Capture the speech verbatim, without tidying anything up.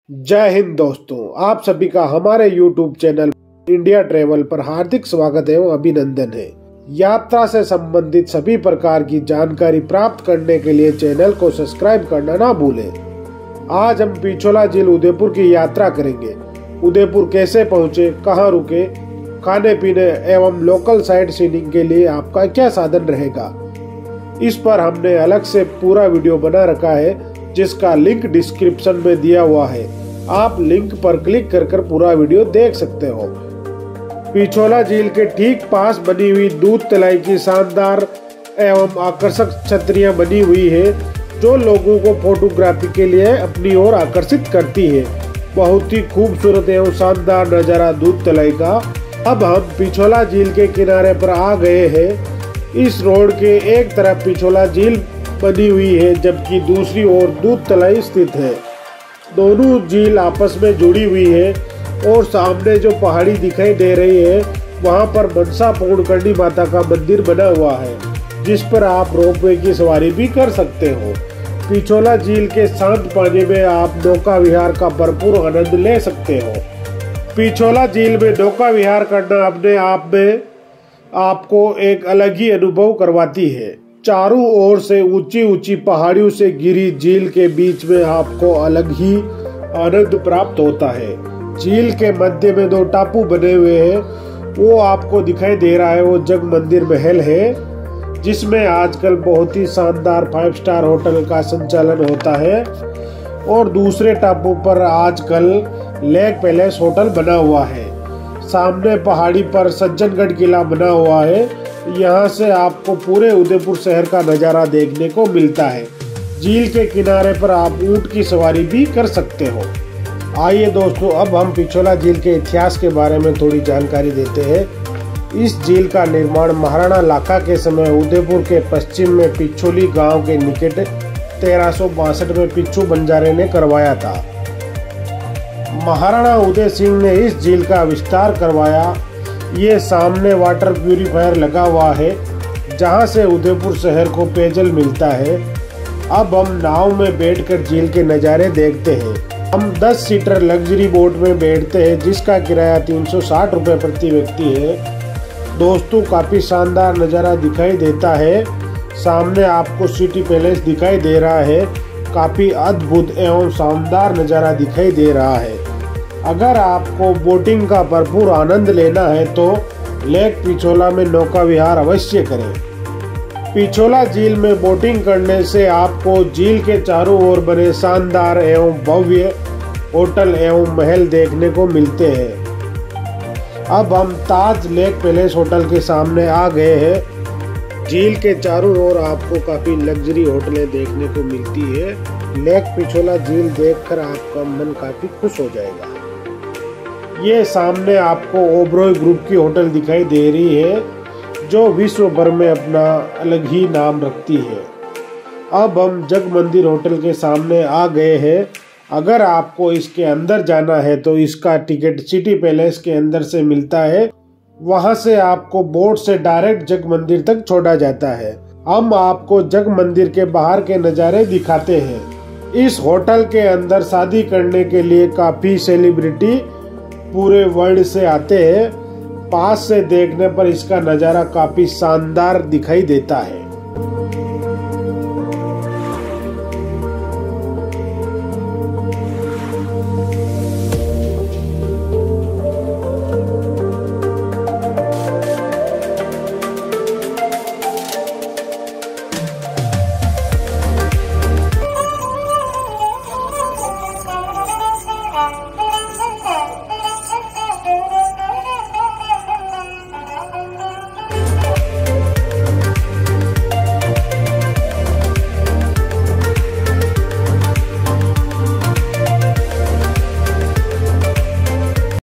जय हिंद दोस्तों, आप सभी का हमारे यूट्यूब चैनल इंडिया ट्रेवल पर हार्दिक स्वागत एवं अभिनंदन है। यात्रा से संबंधित सभी प्रकार की जानकारी प्राप्त करने के लिए चैनल को सब्सक्राइब करना ना भूलें। आज हम पिछोला झील उदयपुर की यात्रा करेंगे। उदयपुर कैसे पहुँचे, कहाँ रुके, खाने पीने एवं लोकल साइट सीइंग के लिए आपका क्या साधन रहेगा, इस पर हमने अलग से पूरा वीडियो बना रखा है जिसका लिंक डिस्क्रिप्शन में दिया हुआ है। आप लिंक पर क्लिक कर कर पूरा वीडियो देख सकते हो। पिछोला झील के ठीक पास बनी हुई दूध तलाई की शानदार एवं आकर्षक छतरियां बनी हुई है जो लोगों को फोटोग्राफी के लिए अपनी ओर आकर्षित करती है। बहुत ही खूबसूरत एवं शानदार नजारा दूध तलाई का। अब हम पिछोला झील के किनारे पर आ गए हैं। इस रोड के एक तरफ पिछोला झील बनी हुई है जबकि दूसरी ओर दूध तलाई स्थित है। दोनों झील आपस में जुड़ी हुई है और सामने जो पहाड़ी दिखाई दे रही है वहां पर मनसा पूर्णकर्णी माता का मंदिर बना हुआ है जिस पर आप रोपवे की सवारी भी कर सकते हो। पिछोला झील के शांत पानी में आप नौका विहार का भरपूर आनंद ले सकते हो। पिछोला झील में नौका विहार करना अपने आप में आपको एक अलग ही अनुभव करवाती है। चारों ओर से ऊंची ऊंची पहाड़ियों से घिरी झील के बीच में आपको अलग ही आनंद प्राप्त होता है। झील के मध्य में दो टापू बने हुए हैं, वो आपको दिखाई दे रहा है, वो जग मंदिर महल है जिसमें आजकल बहुत ही शानदार फाइव स्टार होटल का संचालन होता है। और दूसरे टापू पर आजकल लेक पैलेस होटल बना हुआ है। सामने पहाड़ी पर सज्जनगढ़ किला बना हुआ है। यहाँ से आपको पूरे उदयपुर शहर का नज़ारा देखने को मिलता है। झील के किनारे पर आप ऊंट की सवारी भी कर सकते हो। आइए दोस्तों, अब हम पिछोला झील के इतिहास के बारे में थोड़ी जानकारी देते हैं। इस झील का निर्माण महाराणा लाखा के समय उदयपुर के पश्चिम में पिछोली गांव के निकट तेरह सौ बासठ में पिच्छू बंजारे ने करवाया था। महाराणा उदय सिंह ने इस झील का विस्तार करवाया। ये सामने वाटर प्यूरिफायर लगा हुआ है जहां से उदयपुर शहर को पेयजल मिलता है। अब हम नाव में बैठकर झील के नज़ारे देखते हैं। हम दस सीटर लग्जरी बोट में बैठते हैं जिसका किराया तीन सौ साठ रुपये प्रति व्यक्ति है। दोस्तों, काफ़ी शानदार नज़ारा दिखाई देता है। सामने आपको सिटी पैलेस दिखाई दे रहा है। काफ़ी अद्भुत एवं शानदार नज़ारा दिखाई दे रहा है। अगर आपको बोटिंग का भरपूर आनंद लेना है तो लेक पिछोला में नौका विहार अवश्य करें। पिछोला झील में बोटिंग करने से आपको झील के चारों ओर बने शानदार एवं भव्य होटल एवं महल देखने को मिलते हैं। अब हम ताज लेक पैलेस होटल के सामने आ गए हैं। झील के चारों ओर आपको काफी लग्जरी होटलें देखने को मिलती है। लेक पिछोला झील देखकर आपका मन काफी खुश हो जाएगा। ये सामने आपको ओबरॉय ग्रुप की होटल दिखाई दे रही है जो विश्व भर में अपना अलग ही नाम रखती है। अब हम जग मंदिर होटल के सामने आ गए हैं। अगर आपको इसके अंदर जाना है तो इसका टिकट सिटी पैलेस के अंदर से मिलता है। वहां से आपको बोट से डायरेक्ट जग मंदिर तक छोड़ा जाता है। हम आपको जग मंदिर के बाहर के नज़ारे दिखाते हैं। इस होटल के अंदर शादी करने के लिए काफी सेलिब्रिटी पूरे वर्ल्ड से आते हैं। पास से देखने पर इसका नज़ारा काफी शानदार दिखाई देता है।